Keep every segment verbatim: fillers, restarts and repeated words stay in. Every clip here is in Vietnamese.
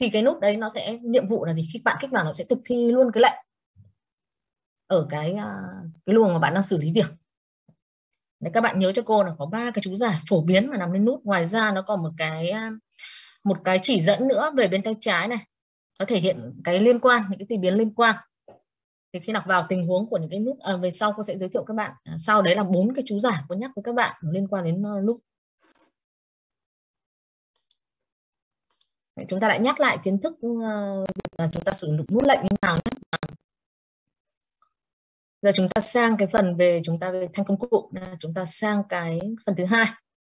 thì cái nút đấy nó sẽ nhiệm vụ là gì, khi bạn kích vào nó sẽ thực thi luôn cái lệnh ở cái cái luồng mà bạn đang xử lý việc. Đấy, các bạn nhớ cho cô là có ba cái chú giải phổ biến mà nằm lên nút. Ngoài ra nó còn một cái một cái chỉ dẫn nữa về bên tay trái này, nó thể hiện cái liên quan, những cái tùy biến liên quan. Thì khi đọc vào tình huống của những cái nút à, về sau cô sẽ giới thiệu các bạn. À, sau đấy là bốn cái chú giải cô nhắc với các bạn liên quan đến uh, nút. Đấy, chúng ta lại nhắc lại kiến thức uh, là chúng ta sử dụng nút lệnh như nào nhé. Giờ chúng ta sang cái phần về chúng ta về thanh công cụ, chúng ta sang cái phần thứ hai.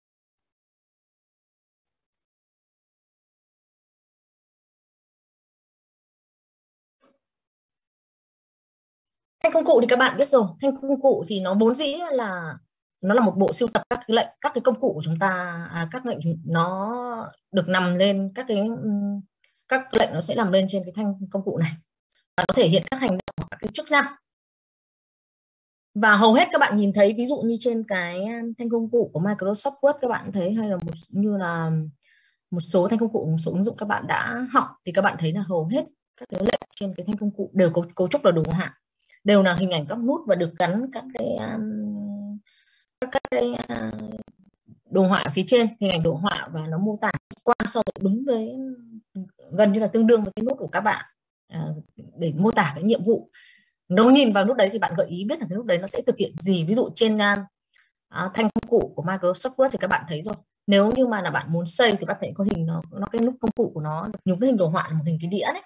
Thanh công cụ thì các bạn biết rồi, thanh công cụ thì nó vốn dĩ là nó là một bộ sưu tập các cái lệnh, các cái công cụ của chúng ta, à, các lệnh nó được nằm lên các cái các lệnh nó sẽ nằm lên trên cái thanh công cụ này và nó thể hiện các hành động, các cái chức năng. Và hầu hết các bạn nhìn thấy ví dụ như trên cái thanh công cụ của Microsoft Word các bạn thấy, hay là một như là một số thanh công cụ, một số ứng dụng các bạn đã học thì các bạn thấy là hầu hết các cái lệnh trên cái thanh công cụ đều có cấu trúc là đồ họa, đều là hình ảnh các nút và được gắn các cái um, các, các cái uh, đồ họa ở phía trên, hình ảnh đồ họa, và nó mô tả qua so với đúng với gần như là tương đương với cái nút của các bạn uh, để mô tả cái nhiệm vụ. Nếu nhìn vào nút đấy thì bạn gợi ý biết là cái nút đấy nó sẽ thực hiện gì. Ví dụ trên uh, uh, thanh công cụ của Microsoft Word thì các bạn thấy rồi, nếu như mà là bạn muốn xây thì bạn thấy có hình nó, nó cái nút công cụ của nó nhiều cái hình đồ họa là một hình cái đĩa đấy,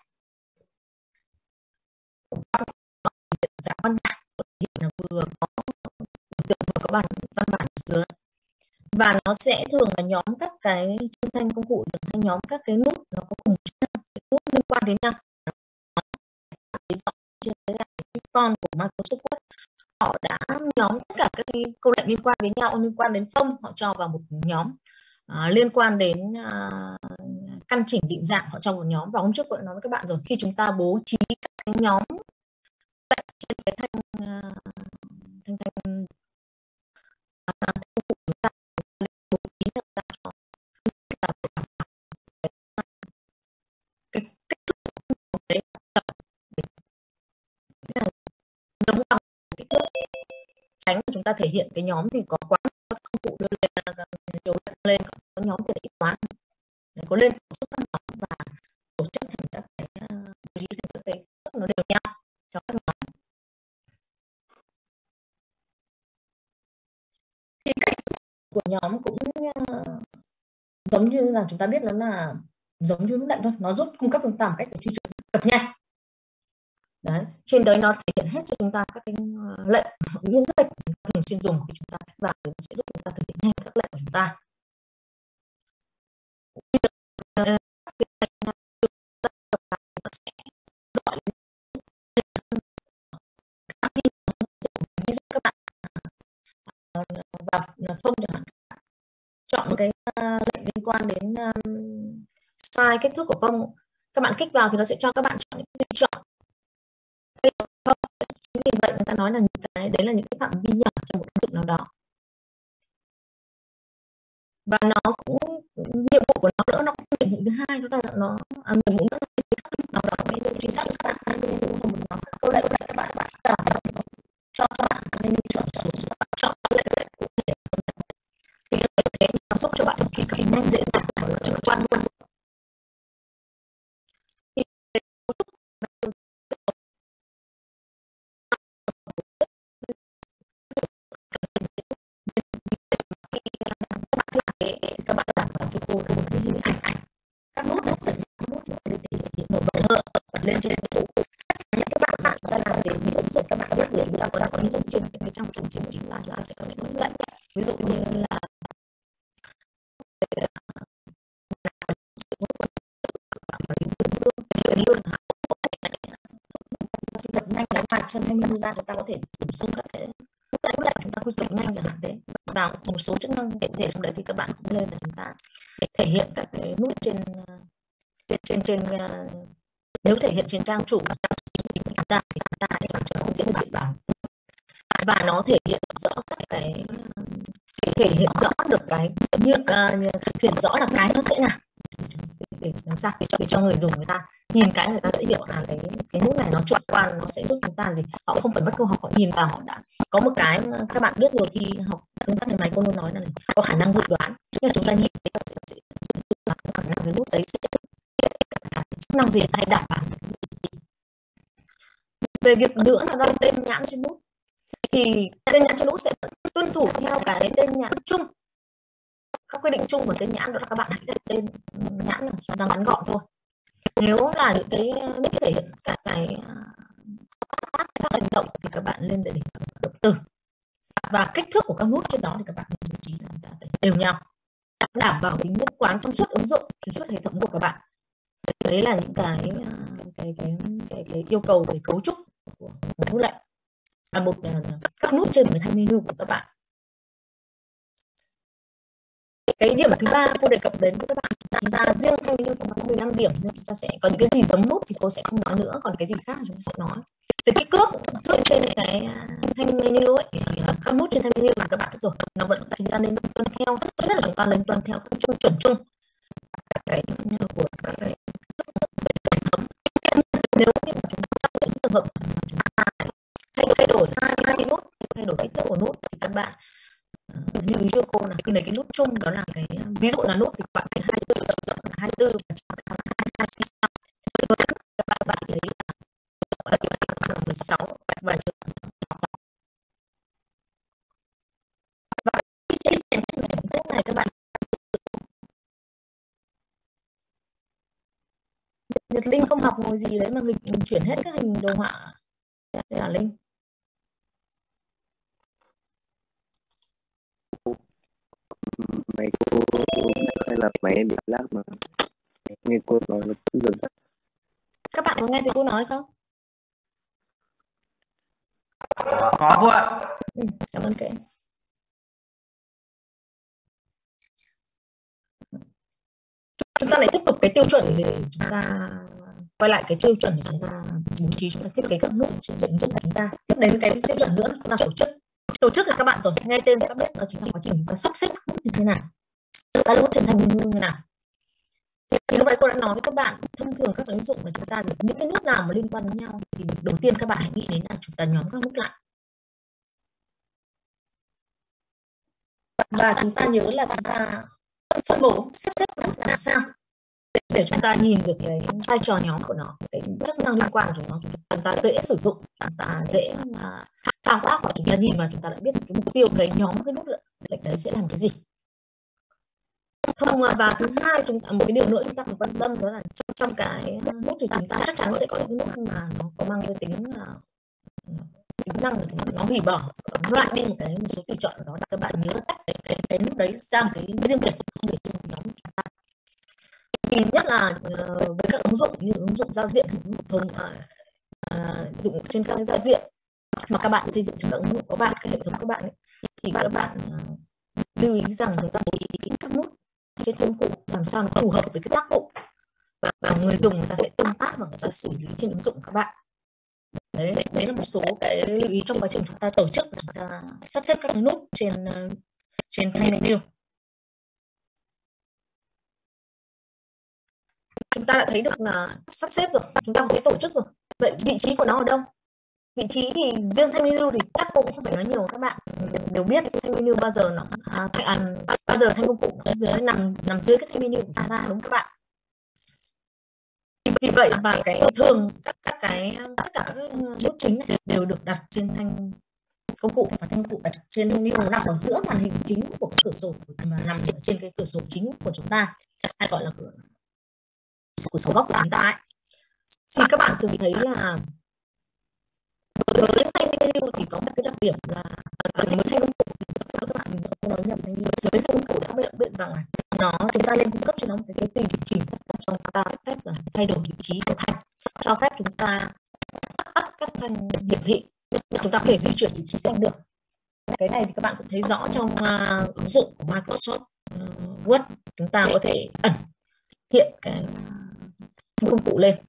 dạng văn bản là vừa có vừa có bản văn bản dưới, và nó sẽ thường là nhóm các cái trên thanh công cụ được hay nhóm các cái nút nó có cùng cái nút liên quan đến nhau. Ví dụ trên cái icon của Microsoft Word, họ đã nhóm tất cả các cái câu lệnh liên quan đến nhau, liên quan đến phông họ cho vào một nhóm, à, liên quan đến à, căn chỉnh định dạng họ cho một nhóm. Và hôm trước tôi nói với các bạn rồi, khi chúng ta bố trí các cái nhóm trên cái thanh thanh thanh thanh cụ chúng ta bố trí ra cho cái kích thước đấy giống bằng kích thước, tránh chúng ta thể hiện cái nhóm thì có quá các công cụ đưa lên nhiều lên, có nhóm thì ít quá, có lên tổ chức các nhóm và tổ chức thành các cái bố trí thành các cái nó đều nhau cho các nhóm. Thì cách của nhóm cũng uh, giống như là chúng ta biết nó là giống như nút lệnh thôi, nó giúp cung cấp chúng ta một cách để truy cập nhanh. Đấy, trên đấy nó thể hiện hết cho chúng ta các cái lệnh, những cái lệnh thường xuyên dùng thì chúng ta kích vào thì nó sẽ giúp chúng ta thực hiện nhanh các lệnh của chúng ta. Ví dụ các bạn vào phông chẳng hạn, chọn một cái lệnh liên quan đến um, size kích thước của phông, các bạn kích vào thì nó sẽ cho các bạn chọn những cái chọn. Vì vậy người ta nói là những cái đấy là những cái phạm vi nhỏ trong một ứng dụng nào đó, và nó cũng nhiệm vụ của nó nữa, nó cũng nhiệm vụ thứ hai, đó là nó à, nhiệm vụ nữa là nào đó chính xác các bạn câu lệnh các bạn bạn cho các bạn nên chọn chọn lệnh cụ thể thì thế nó giúp cho bạn truy cập nhanh, dễ dàng và trực quan luôn. Các bạn làm vào cho cô một cái hình ảnh các nút nó sẽ nút để thể hiện nổi bật hơn bật lên trên cái các bạn bạn chúng ta làm để ví dụ như các bạn biết được chúng ta có đang có những chương trình cái trong chương trình chính là chúng ta sẽ có những lệnh, ví dụ như là lương nhập nhanh đánh mặt chân nhanh ra, chúng ta có thể bổ sung các cái nút lệnh chúng ta quy hoạch nhanh chẳng hạn thế, vào một số chức năng tiện thể trong đấy thì các bạn cũng lên để chúng ta thể hiện các cái nút trên trên trên, trên uh, nếu thể hiện trên trang chủ chúng ta thì chúng ta hãy làm cho nó diễn dịch vào, và nó thể hiện rõ các cái thể hiện rõ được cái như uh, thể hiện rõ là cái nó sẽ làm để làm sao để cho người dùng người ta nhìn cái người ta sẽ hiểu là cái cái nút này nó trực quan, nó sẽ giúp chúng ta gì, họ không phải mất công học, họ nhìn vào họ đã có một cái các bạn biết rồi, khi học tương tác người máy cô luôn nói là này, có khả năng dự đoán, nhưng chúng ta nhìn có khả năng cái nút đấy sẽ chức năng gì hay đảm bảo về việc nữa là đo tên nhãn trên nút, thì tên nhãn trên nút sẽ tuân thủ theo cái tên nhãn chung, các quy định chung của tên nhãn, đó là các bạn hãy đặt tên nhãn là chúng ta ngắn gọn thôi. Nếu là những cái nick thể hiện các cái các hành động thì các bạn lên để để động từ, và kích thước của các nút trên đó thì các bạn nên bố trí là đều nhau, đảm bảo tính nhất quán trong suốt ứng dụng, trong suốt hệ thống của các bạn. Đấy là những cái cái cái cái, cái yêu cầu về cấu trúc của một nút lệnh, và một các nút trên cái thanh menu của các bạn. Cái điểm thứ ba cô đề cập đến với các bạn, chúng ta riêng thanh menu có mười lăm điểm, nhưng chúng ta sẽ có những cái gì giống nút thì cô sẽ không nói nữa, còn cái gì khác chúng ta sẽ nói. Về kích cước trên cái thanh menu ấy, các nút trên thanh menu mà các bạn rồi, nó vẫn chúng ta nên tuân theo, tốt nhất là chúng ta nên tuân theo các tiêu chuẩn chung cái của các cái hệ thống. Nếu như mà chúng ta trong những trường hợp chúng ta thay thay đổi hai cái nút, thay đổi kích thước của nút thì các bạn lưu ý cho cô là cái này cái nút chung, đó là cái ví dụ là nút thì bạn hai mươi tư rộng rộng là hai mươi tư và hai mươi sáu, các bạn bạn lấy là mười sáu và và trên cái này các bạn Nhật Linh không học ngồi gì đấy mà mình, mình chuyển hết các hình đồ họa đây hả Linh? Máy cô hay là máy em bị lag mà nghe cô nói nó cứ dần dần. Các bạn có nghe thấy cô nói không? Có cô ạ. Ừ, cảm ơn các em. Chúng ta lại tiếp tục cái tiêu chuẩn để chúng ta quay lại cái tiêu chuẩn để chúng ta bố trí, chúng ta thiết kế các nút trên ứng dụng của chúng ta. Tiếp đến cái tiêu chuẩn nữa là tổ chức. Tổ chức là các bạn rồi nghe tên các biết, đó chính là quá trình chúng ta sắp xếp như thế nào, các nút trên thành như thế nào. Thì lúc nãy cô đã nói với các bạn, thông thường các ứng dụng của chúng ta những cái nút nào mà liên quan đến nhau thì đầu tiên các bạn hãy nghĩ đến là chúng ta nhóm các nút lại, và chúng ta nhớ là chúng ta phân bố sắp xếp nút làm sao để chúng ta nhìn được cái vai trò nhóm của nó, cái chức năng liên quan của nó, chúng ta dễ sử dụng, chúng ta dễ thao tác, và chúng ta nhìn vào chúng ta đã biết cái mục tiêu cái nhóm cái nút lệnh đấy sẽ làm cái gì. Không, và thứ hai chúng ta một cái điều nữa chúng ta phải quan tâm, đó là trong, trong cái nút thì chúng ta chắc chắn sẽ có những nút mà nó có mang cái tính tính năng là nó hủy bỏ, nó loại đi một cái một số tùy chọn đó, các bạn nhớ là tách cái, cái, cái nút đấy ra một cái riêng biệt, không để chung nhóm chúng ta. Thì nhất là uh, với các ứng dụng như ứng dụng giao diện, hệ thống uh, uh, dụng trên các giao diện mà các bạn xây dựng cho các ứng dụng của bạn, cái hệ thống của bạn ấy, thì các bạn uh, lưu ý rằng chúng ta bố trí các nút trên công cụ làm sao nó phù hợp với cái tác vụ, và, và người dùng người ta sẽ tương tác và người ta xử lý trên ứng dụng của các bạn. Đấy, đấy là một số cái lưu ý trong quá trình chúng ta tổ chức, chúng ta sắp xếp các nút trên uh, trên thanh menu. Chúng ta đã thấy được là sắp xếp rồi, chúng ta có thể tổ chức rồi. Vậy vị trí của nó ở đâu? Vị trí thì riêng thanh menu thì chắc cô cũng không phải nói nhiều, các bạn đều biết thanh menu bao giờ nó à, à, bao giờ thanh công cụ nó dưới nằm nằm dưới cái thanh menu của ta ra, đúng các bạn? Vì vậy và cái thường các, các cái tất cả các nút chính này đều được đặt trên thanh công cụ, và thanh công cụ đặt trên menu nằm ở giữa màn hình chính của cửa sổ, mà nằm ở trên cái cửa sổ chính của chúng ta, hay gọi là cửa cửa sổ góc của chúng ta ấy. Thì các bạn từng thấy là đối với thanh menu thì có một cái đặc điểm là ở với thanh công cụ thì các bạn không nói nhầm, dưới thanh công cụ đã biết, biết rằng là nó chúng ta lên cung cấp cho nó một cái tùy điều chỉnh cho chúng ta phép là thay đổi vị trí của thanh, cho phép chúng ta tắt các thanh hiển thị, chúng ta có thể di chuyển vị trí thanh được. Cái này thì các bạn cũng thấy rõ trong uh, ứng dụng của Microsoft uh, Word, chúng ta có thể ẩn hiện cái công cụ lên.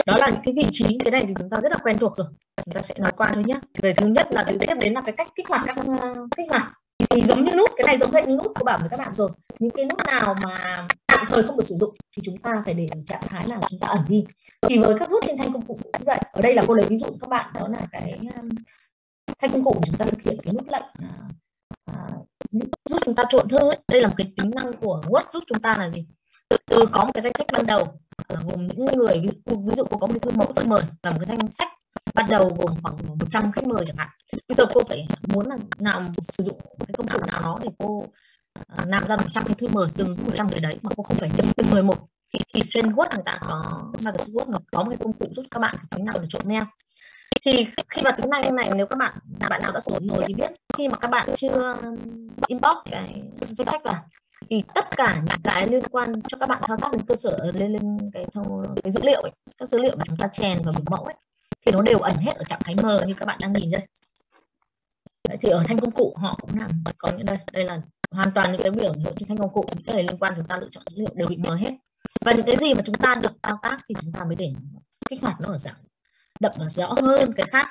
Đó là những cái vị trí, cái này thì chúng ta rất là quen thuộc rồi, chúng ta sẽ nói qua thôi nhé. Về thứ nhất là tiếp đến là cái cách kích hoạt các uh, kích hoạt thì giống như nút, cái này giống hệ như nút của bảo với các bạn rồi. Những cái nút nào mà tạm thời không được sử dụng thì chúng ta phải để ở trạng thái là chúng ta ẩn đi. Thì với các nút trên thanh công cụ cũng vậy. Ở đây là cô lấy ví dụ các bạn, đó là cái um, thanh công cụ chúng ta thực hiện cái nút lệnh uh, uh, giúp chúng ta trộn thư ấy. Đây là một cái tính năng của Word giúp chúng ta là gì? Từ, từ có một cái danh sách ban đầu uh, gồm những người, ví, ví dụ cô có một thư mẫu thư mời và một cái danh sách ban đầu gồm khoảng một trăm khách mời chẳng hạn. Bây giờ cô phải muốn là làm sử dụng cái công cụ nào đó để cô uh, làm ra một trăm cái thư mời từ một trăm người đấy mà cô không phải nhập từng người một. Thì, thì trên Word người ta có Microsoft Word có một cái công cụ giúp các bạn tính năng để trộn mail. Thì khi mà tính năng này, nếu các bạn là bạn nào đã sử dụng rồi thì biết, khi mà các bạn chưa import cái danh sách vào thì tất cả những cái liên quan cho các bạn thao tác lên cơ sở lên lên cái, cái dữ liệu ấy, các dữ liệu mà chúng ta chèn vào biểu mẫu ấy, thì nó đều ẩn hết ở trạng thái mờ như các bạn đang nhìn đây. Đấy, thì ở thanh công cụ họ cũng làm có những đây đây là hoàn toàn những cái biểu hiện trên thanh công cụ, những cái liên quan chúng ta lựa chọn dữ liệu đều bị mờ hết, và những cái gì mà chúng ta được thao tác thì chúng ta mới để kích hoạt nó ở dạng đậm và rõ hơn cái khác.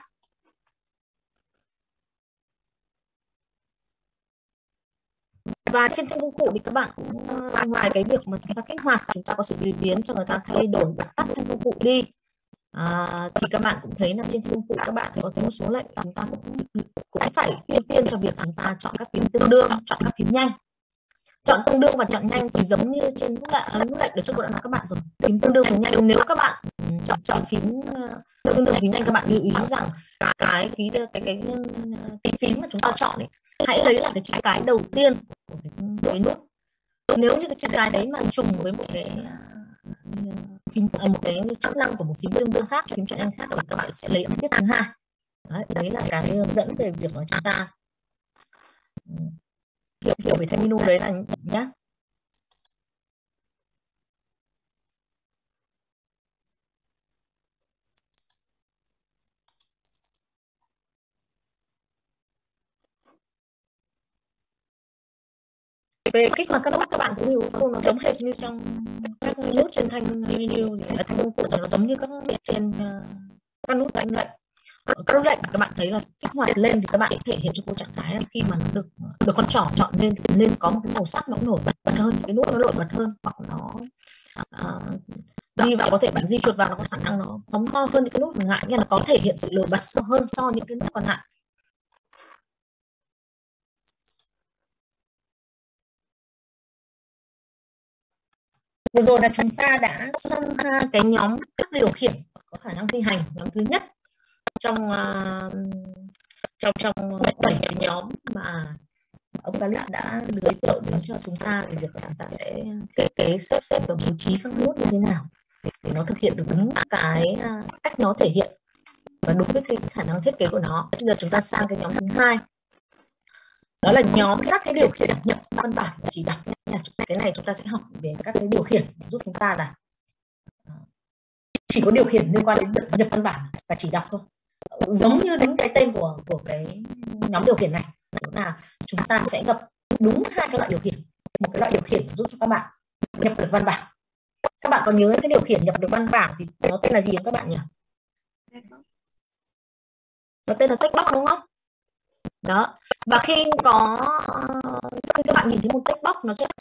Và trên thanh công cụ thì các bạn cũng ngoài cái việc mà chúng ta kích hoạt, chúng ta có sự biến cho người ta thay đổi bật tắt thanh công cụ đi. À, thì các bạn cũng thấy là trên công cụ các bạn thì có thấy một số lệnh chúng ta cũng, cũng phải ưu tiên cho việc chúng ta chọn các phím tương đương, chọn các phím nhanh. Chọn tương đương và chọn nhanh thì giống như trên nút lệnh, nút lệnh được trước đã nói các bạn rồi. Phím tương đương và nhanh, nếu các bạn chọn chọn phím tương đương phím nhanh, các bạn lưu ý rằng cái cái cái cái, cái, cái phím mà chúng ta chọn ấy, hãy lấy lại cái chữ cái đầu tiên của cái, cái nút. Nếu như cái chữ cái đấy mà trùng với một cái phím, một cái chức năng của một phím tương đương khác, phím chọn nhanh khác, các bạn sẽ lấy âm tiết thứ hai. Đấy, đấy là cái hướng dẫn về việc mà chúng ta hiểu, hiểu về thanh menu đấy là nhé. Về kích hoạt các nút các bạn cũng hiểu nó giống hệt như trong các nút trên thanh menu, thanh công cụ rằng nó giống như các nút trên các nút đánh lệnh. Các nút lệnh các bạn thấy là kích hoạt lên thì các bạn thể hiện cho cô trạng thái là khi mà nó được được con trỏ chọn lên thì nên có một cái màu sắc nó nổi bật, bật hơn, cái nút nó nổi bật hơn, hoặc nó uh, đi vào có thể bạn di chuột vào nó có khả năng nó phóng to hơn những cái nút ngại, nhưng nó có thể hiện sự nổi bật hơn so với những cái nút còn lại. Vừa rồi là chúng ta đã xong cái nhóm các điều khiển có khả năng thi hành, nhóm thứ nhất trong uh, trong trong bảy cái nhóm mà ông Calip đã giới thiệu đến cho chúng ta về việc chúng ta sẽ kế kế xếp xếp và bố trí các nút như thế nào để nó thực hiện được đúng cái uh, cách nó thể hiện và đúng với cái khả năng thiết kế của nó. Bây giờ chúng ta sang cái nhóm thứ hai, đó là nhóm các cái điều khiển nhập văn bản và chỉ đọc. Cái này chúng ta sẽ học về các cái điều khiển giúp chúng ta là chỉ có điều khiển liên quan đến nhập văn bản và chỉ đọc thôi, giống như đánh cái tên của của cái nhóm điều khiển này, đó là chúng ta sẽ gặp đúng hai cái loại điều khiển. Một cái loại điều khiển giúp cho các bạn nhập được văn bản. Các bạn có nhớ cái điều khiển nhập được văn bản thì nó tên là gì không các bạn nhỉ? Nó tên là text box đúng không? Đó. Và khi có khi các bạn nhìn thấy một text box nó sẽ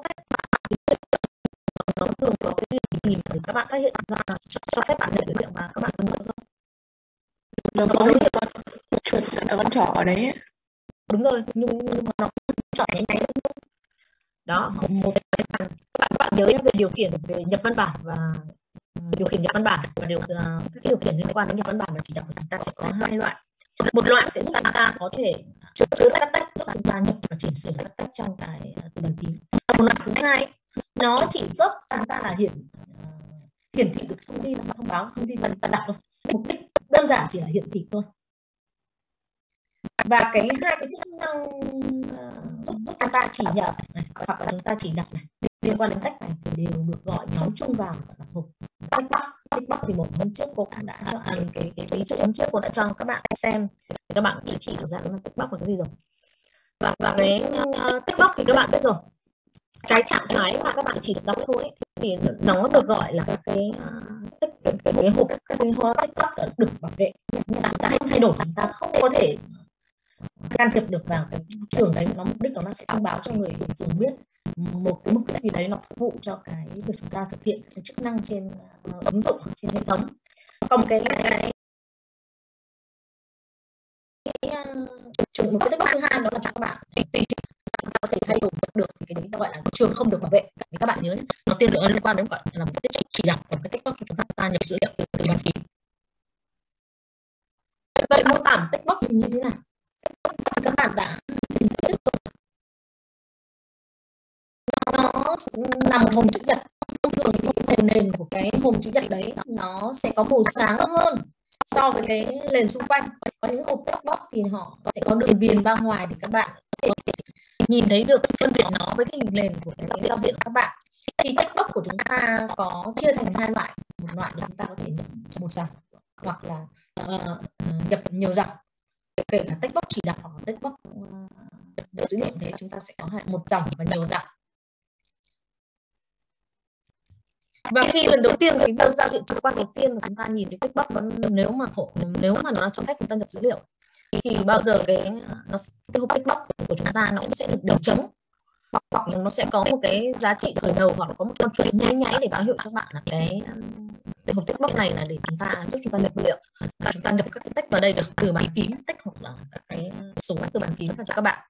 nó thường có cái gì để các bạn phát hiện ra là cho, cho phép bạn nhận dữ liệu và các bạn ấn được không? Nó có dấu hiệu con chuột ở con trỏ ở đấy. Đúng rồi, nhưng, nhưng mà nó chọn nháy nháy đó. Một cái các bạn, các bạn nhớ về điều khiển về nhập văn bản và điều khiển nhập văn bản và điều các cái điều khiển liên quan đến nhập văn bản và chỉ đọc của chúng ta sẽ có hai loại. Một loại sẽ giúp chúng ta có thể chữa các text, giúp chúng ta nhập và chỉnh sửa các text trong cái từ bàn phím. Một loại thứ hai nó chỉ giúp chúng ta là hiển uh, hiển thị được thông tin, thông báo thông tin và đọc thôi. Mục đích đơn giản chỉ là hiển thị thôi. Và cái hai cái chức năng uh, giúp, giúp chúng ta chỉ nhập này hoặc là chúng ta chỉ đọc này liên quan đến text này thì đều được gọi nhóm chung vào là hộp text box. Text box thì một hôm trước cô cũng đã cho ăn cái cái ví dụ hôm trước cô đã cho các bạn xem, các bạn chỉ chỉ được ra là text box là cái gì rồi. Và và cái uh, text box thì các bạn biết rồi, cái trạng thái mà các bạn chỉ được đọc thôi ấy, thì nó được gọi là cái uh, text cái, cái, cái hộp các cái hộp text box được bảo vệ, chúng ta không thay đổi, chúng ta không có thể can thiệp được vào cái trường đấy. Nó mục đích nó sẽ thông báo cho người dùng biết một cái mục đích gì đấy, nó phục vụ cho cái việc chúng ta thực hiện cái chức năng trên uh, ứng dụng trên hệ thống. Còn cái cái trường một cái text box thứ hai đó là cho các bạn chúng ta có thể thay đổi được, thì cái đấy nó gọi là trường không được bảo vệ. Thì các bạn nhớ nó tiên lượng liên quan đến gọi là một cái chỉ đọc của cái text box chúng ta nhập dữ liệu từ bàn phím. Vậy mô tả text box thì như thế nào? Các bạn đã nó là một hòm chữ nhật. Thông thường thì nền nền của cái hòm chữ nhật đấy nó sẽ có màu sáng hơn so với cái nền xung quanh. Có những hộp text box thì họ sẽ có đường viền bao ngoài để các bạn có thể nhìn thấy được phân biệt nó với cái hình nền của cái giao diện của các bạn. Thì text box của chúng ta có chia thành hai loại. Một loại là chúng ta có thể nhập một dòng hoặc là uh, nhập nhiều dòng. Kể cả text box chỉ đọc hoặc text box uh, nhập dữ liệu thế, chúng ta sẽ có một dòng và nhiều dòng. Và khi lần đầu tiên cái việc giao diện trực quan đầu tiên mà chúng ta nhìn thấy text box, nếu mà nếu mà nó cho phép chúng ta nhập dữ liệu thì bao giờ cái nó cái hộp text box của chúng ta nó cũng sẽ được điều trống, hoặc nó sẽ có một cái giá trị khởi đầu hoặc là có một con chuột nháy nháy để báo hiệu cho bạn là cái cái hộp text box này là để chúng ta giúp chúng ta nhập dữ liệu, và chúng ta nhập các cái text vào đây được từ bàn phím text hoặc là các cái số từ bàn phím vào cho các bạn.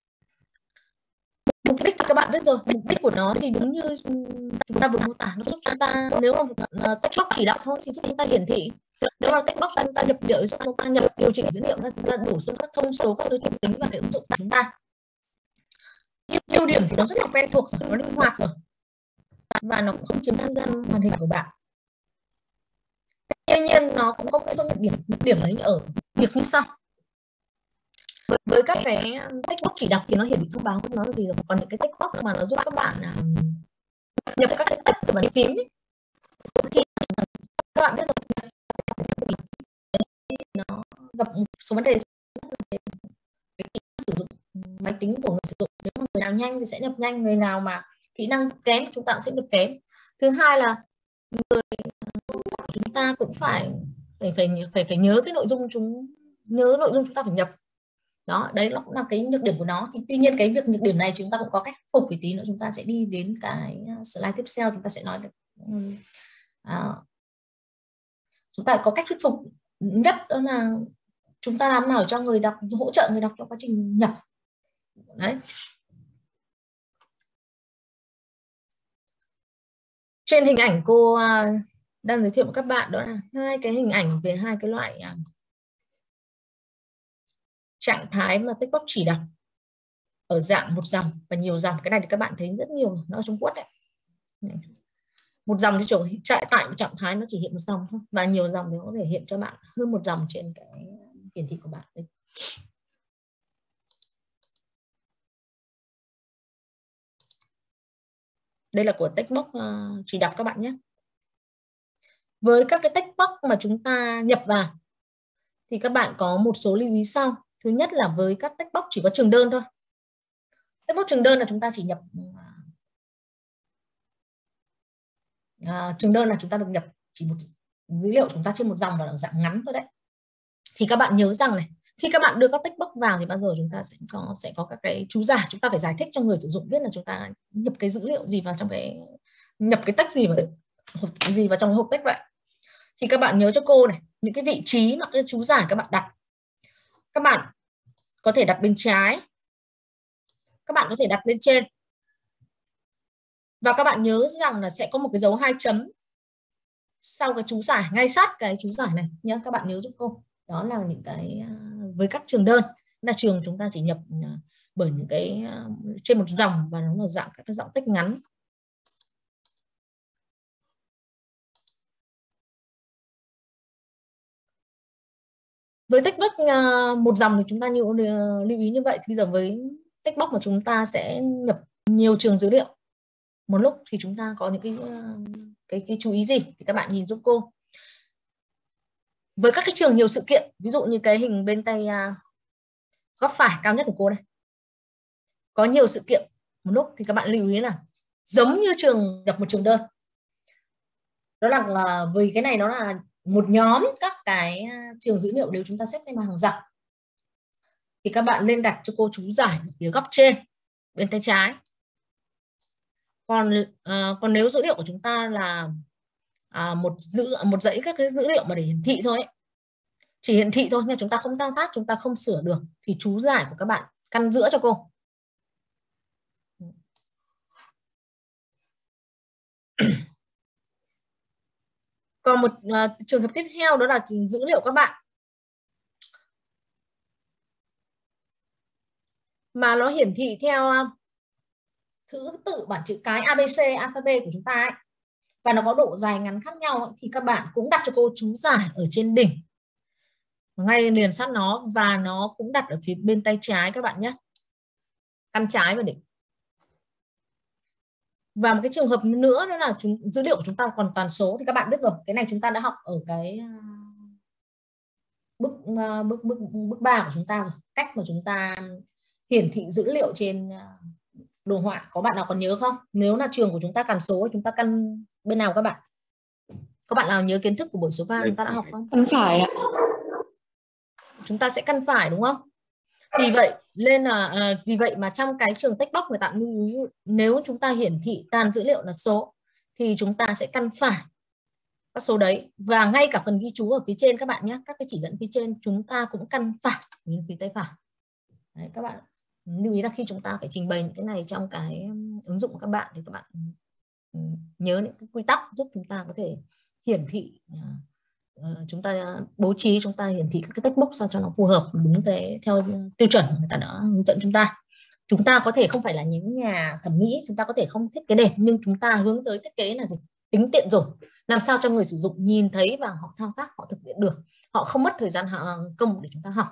Mục đích thì các bạn biết rồi, mục đích của nó thì đúng như chúng ta vừa mô tả, nó giúp chúng ta, nếu mà text box chỉ đọc thôi thì giúp chúng ta hiển thị, nếu mà text box chúng ta nhập liệu, giúp chúng ta nhập điều chỉnh dữ liệu, chúng ta bổ sung các thông số, các đối tượng tính vào cái ứng dụng của chúng ta. Ưu điểm thì nó rất là quen thuộc rồi, nó linh hoạt rồi, và nó cũng không chiếm không gian màn hình của bạn. Tuy nhiên nó cũng có một số điểm điểm ấy ở việc như sau. Với các cái text box chỉ đọc thì nó hiển thị thông báo không nói gì rồi, còn những cái text box mà nó giúp các bạn um, nhập các cái text từ bàn phím ấy, khi các bạn biết rồi nó gặp một số vấn đề cái sử dụng máy tính của người sử dụng. Nếu mà người nào nhanh thì sẽ nhập nhanh, người nào mà kỹ năng kém chúng ta cũng sẽ nhập kém. Thứ hai là người chúng ta cũng phải phải phải phải phải nhớ cái nội dung chúng nhớ nội dung chúng ta phải nhập. Đó, đấy nó cũng là cái nhược điểm của nó. Thì tuy nhiên cái việc nhược điểm này chúng ta cũng có cách khắc phục, vì tí nữa chúng ta sẽ đi đến cái slide tiếp theo, chúng ta sẽ nói được à, chúng ta có cách thuyết phục nhất, đó là chúng ta làm nào cho người đọc, hỗ trợ người đọc trong quá trình nhập. Đấy. Trên hình ảnh cô đang giới thiệu với các bạn đó là hai cái hình ảnh về hai cái loại trạng thái mà text box chỉ đọc ở dạng một dòng và nhiều dòng. Cái này thì các bạn thấy rất nhiều, nó ở Trung Quốc đấy. Một dòng thì chỗ chạy tại một trạng thái nó chỉ hiện một dòng thôi, và nhiều dòng thì có thể hiện cho bạn hơn một dòng trên cái hiển thị của bạn. Đây. Đây là của text box uh, chỉ đọc các bạn nhé. Với các cái text box mà chúng ta nhập vào thì các bạn có một số lưu ý sau. Thứ nhất là với các text box chỉ có trường đơn thôi. Text box trường đơn là chúng ta chỉ nhập à, trường đơn là chúng ta được nhập chỉ một dữ liệu chúng ta trên một dòng và ở dạng ngắn thôi đấy. Thì các bạn nhớ rằng này, khi các bạn đưa các text box vào thì bao giờ chúng ta sẽ có sẽ có các cái chú giải, chúng ta phải giải thích cho người sử dụng biết là chúng ta nhập cái dữ liệu gì vào trong cái nhập cái text gì vào hộp gì vào trong hộp text vậy. Thì các bạn nhớ cho cô này, những cái vị trí mà cái chú giải các bạn đặt, các bạn có thể đặt bên trái, các bạn có thể đặt lên trên, và các bạn nhớ rằng là sẽ có một cái dấu hai chấm sau cái chú giải, ngay sát cái chú giải này nhé. Các bạn nhớ giúp cô, đó là những cái với các trường đơn là trường chúng ta chỉ nhập bởi những cái trên một dòng và nó là dạng các cái dòng text ngắn. Với text box một dòng thì chúng ta lưu, lưu ý như vậy. Bây giờ với text box mà chúng ta sẽ nhập nhiều trường dữ liệu một lúc thì chúng ta có những cái cái, cái chú ý gì thì các bạn nhìn giúp cô. Với các cái trường nhiều sự kiện, ví dụ như cái hình bên tay góc phải cao nhất của cô này, có nhiều sự kiện một lúc thì các bạn lưu ý là giống như trường nhập một trường đơn. đó là, là vì cái này nó là một nhóm các cái trường dữ liệu nếu chúng ta xếp theo hàng dọc thì các bạn nên đặt cho cô chú giải ở phía góc trên bên tay trái. Còn à, còn nếu dữ liệu của chúng ta là à, một dữ một dãy các cái dữ liệu mà để hiển thị thôi ấy, chỉ hiển thị thôi nhưng chúng ta không thao tác, chúng ta không sửa được thì chú giải của các bạn căn giữa cho cô. Còn một uh, trường hợp tiếp theo đó là dữ liệu các bạn mà nó hiển thị theo uh, thứ tự bảng chữ cái a bê xê alphabet của chúng ta ấy, và nó có độ dài ngắn khác nhau ấy, thì các bạn cũng đặt cho cô chú giải ở trên đỉnh ngay liền sát nó, và nó cũng đặt ở phía bên tay trái các bạn nhé, căn trái và đỉnh. Và một cái trường hợp nữa đó là chúng, dữ liệu của chúng ta còn toàn số thì các bạn biết rồi, cái này chúng ta đã học ở cái bước bước bước bước ba của chúng ta rồi, cách mà chúng ta hiển thị dữ liệu trên đồ họa. Có bạn nào còn nhớ không? Nếu là trường của chúng ta căn số chúng ta căn bên nào các bạn? Các bạn nào nhớ kiến thức của buổi số ba chúng ta đã học không? Căn phải ạ. Chúng ta sẽ căn phải đúng không? Vì vậy nên là à, vì vậy mà trong cái trường text box người ta lưu ý nếu chúng ta hiển thị toàn dữ liệu là số thì chúng ta sẽ căn phải các số đấy, và ngay cả phần ghi chú ở phía trên các bạn nhé, các cái chỉ dẫn phía trên chúng ta cũng căn phải bên phía tay phải. Đấy, các bạn lưu ý là khi chúng ta phải trình bày những cái này trong cái ứng dụng của các bạn thì các bạn nhớ những cái quy tắc giúp chúng ta có thể hiển thị, uh, chúng ta bố trí chúng ta hiển thị các cái text box sao cho nó phù hợp đúng cái theo tiêu chuẩn người ta đã hướng dẫn chúng ta. Chúng ta có thể không phải là những nhà thẩm mỹ, chúng ta có thể không thiết kế đẹp, nhưng chúng ta hướng tới thiết kế là gì? Tính tiện dụng, làm sao cho người sử dụng nhìn thấy và họ thao tác, họ thực hiện được, họ không mất thời gian công để chúng ta học.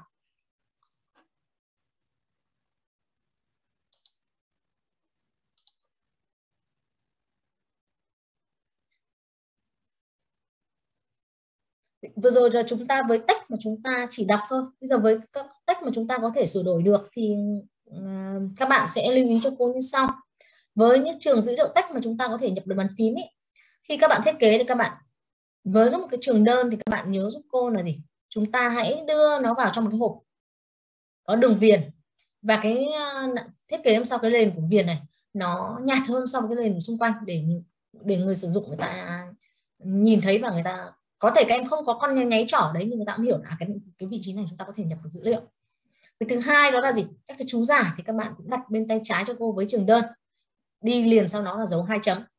Vừa rồi là chúng ta với text mà chúng ta chỉ đọc thôi, bây giờ với các text mà chúng ta có thể sửa đổi được thì uh, các bạn sẽ lưu ý cho cô như sau. Với những trường dữ liệu text mà chúng ta có thể nhập được bàn phím ấy, khi các bạn thiết kế thì các bạn với một cái trường đơn thì các bạn nhớ giúp cô là gì? Chúng ta hãy đưa nó vào trong một cái hộp có đường viền, và cái uh, thiết kế làm sao cái nền của viền này nó nhạt hơn so với cái nền xung quanh để để người sử dụng người ta nhìn thấy, và người ta có thể các em không có con nháy trỏ đấy nhưng người ta cũng hiểu là cái cái vị trí này chúng ta có thể nhập được dữ liệu. Cái thứ hai đó là gì? Các cái chú giải thì các bạn cũng đặt bên tay trái cho cô với trường đơn, đi liền sau đó là dấu hai chấm.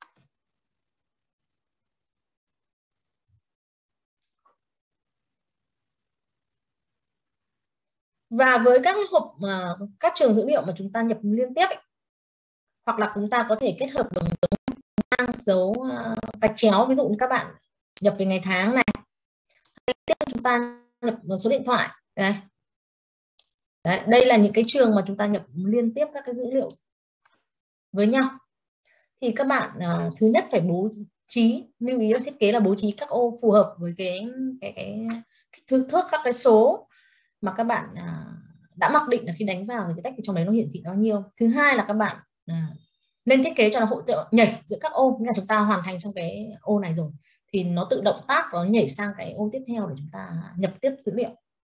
Và với các hộp mà các trường dữ liệu mà chúng ta nhập liên tiếp ấy, hoặc là chúng ta có thể kết hợp bằng dấu dấu gạch chéo, ví dụ như các bạn nhập về ngày tháng này, tiếp chúng ta nhập vào số điện thoại đây. Đấy, đây là những cái trường mà chúng ta nhập liên tiếp các cái dữ liệu với nhau thì các bạn uh, thứ nhất phải bố trí, lưu ý là thiết kế là bố trí các ô phù hợp với cái cái cái, cái thước thước các cái số mà các bạn uh, đã mặc định là khi đánh vào cái text thì trong đấy nó hiển thị bao nhiêu. Thứ hai là các bạn uh, nên thiết kế cho nó hỗ trợ nhảy giữa các ô, nghĩa là chúng ta hoàn thành trong cái ô này rồi thì nó tự động tác nó nhảy sang cái ô tiếp theo để chúng ta nhập tiếp dữ liệu.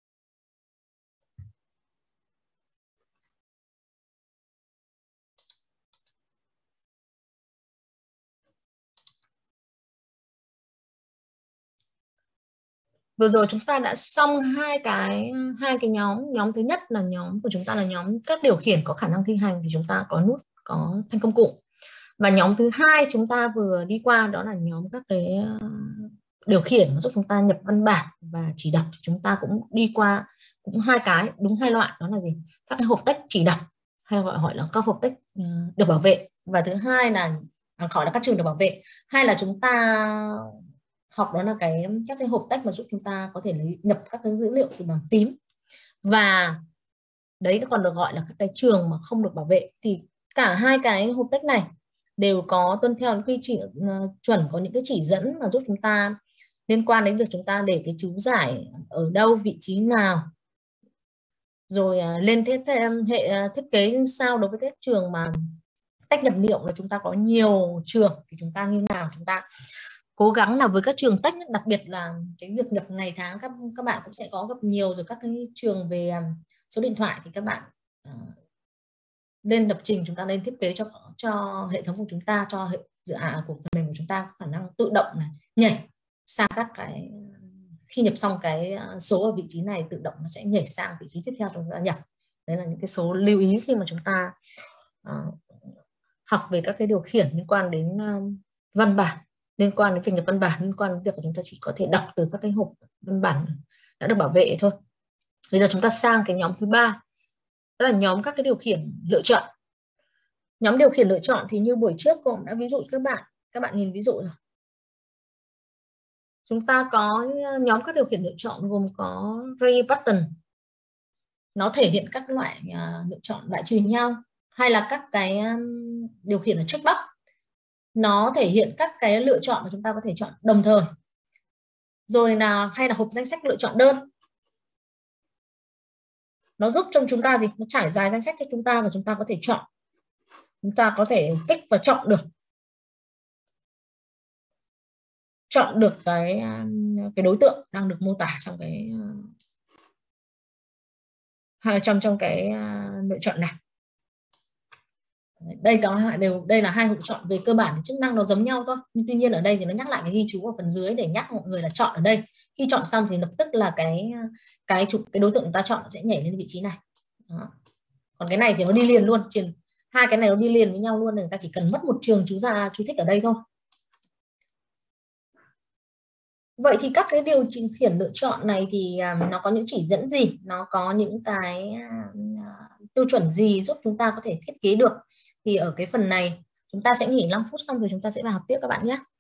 Vừa rồi chúng ta đã xong hai cái hai cái nhóm. Nhóm thứ nhất là nhóm của chúng ta là nhóm các điều khiển có khả năng thi hành thì chúng ta có nút có thanh công cụ. Và nhóm thứ hai chúng ta vừa đi qua đó là nhóm các cái điều khiển giúp chúng ta nhập văn bản và chỉ đọc. Chúng ta cũng đi qua cũng hai cái đúng hai loại, đó là gì? Các cái hộp text chỉ đọc hay gọi hỏi là các hộp text được bảo vệ, và thứ hai là khỏi là các trường được bảo vệ, hay là chúng ta học đó là cái các cái hộp text mà giúp chúng ta có thể lấy nhập các cái dữ liệu từ bàn phím, và đấy nó còn được gọi là các cái trường mà không được bảo vệ. Thì cả hai cái hộp text này đều có tuân theo những quy trình uh, chuẩn, có những cái chỉ dẫn mà giúp chúng ta liên quan đến việc chúng ta để cái chú giải ở đâu, vị trí nào, rồi uh, lên thiết hệ uh, thiết kế như sao đối với các trường mà text nhập liệu là chúng ta có nhiều trường thì chúng ta như nào chúng ta cố gắng là với các trường tech, đặc biệt là cái việc nhập ngày tháng, các các bạn cũng sẽ có gặp nhiều rồi, các cái trường về số điện thoại thì các bạn uh, lên lập trình, chúng ta lên thiết kế cho cho hệ thống của chúng ta, cho hệ dự án của phần mềm của chúng ta có khả năng tự động này nhảy sang các cái, khi nhập xong cái số ở vị trí này tự động nó sẽ nhảy sang vị trí tiếp theo chúng ta nhập. Đấy là những cái số lưu ý khi mà chúng ta uh, học về các cái điều khiển liên quan đến uh, văn bản, liên quan đến việc nhập văn bản, liên quan đến việc chúng ta chỉ có thể đọc từ các cái hộp văn bản đã được bảo vệ thôi. Bây giờ chúng ta sang cái nhóm thứ ba, đó là nhóm các cái điều khiển lựa chọn. Nhóm điều khiển lựa chọn thì như buổi trước cô cũng đã ví dụ các bạn, các bạn nhìn ví dụ rồi. Chúng ta có nhóm các điều khiển lựa chọn gồm có Ray Button, nó thể hiện các loại uh, lựa chọn loại trừ nhau, hay là các cái um, điều khiển ở checkbox, nó thể hiện các cái lựa chọn mà chúng ta có thể chọn đồng thời. Rồi là hay là hộp danh sách lựa chọn đơn, nó giúp cho chúng ta gì, nó trải dài danh sách cho chúng ta và chúng ta có thể chọn, chúng ta có thể kích và chọn được chọn được cái cái đối tượng đang được mô tả trong cái trong trong cái lựa chọn này. Đây có hai đều đây là hai hộp chọn về cơ bản, chức năng nó giống nhau thôi, nhưng tuy nhiên ở đây thì nó nhắc lại cái ghi chú ở phần dưới để nhắc mọi người là chọn ở đây. Khi chọn xong thì lập tức là cái cái chụp cái đối tượng chúng ta chọn sẽ nhảy lên vị trí này. Đó. Còn cái này thì nó đi liền luôn, trên hai cái này nó đi liền với nhau luôn, người ta chỉ cần mất một trường chú ra chú thích ở đây thôi. Vậy thì các cái điều chỉnh khiển lựa chọn này thì um, nó có những chỉ dẫn gì, nó có những cái uh, tiêu chuẩn gì giúp chúng ta có thể thiết kế được, thì ở cái phần này chúng ta sẽ nghỉ năm phút xong rồi chúng ta sẽ vào học tiếp các bạn nhé.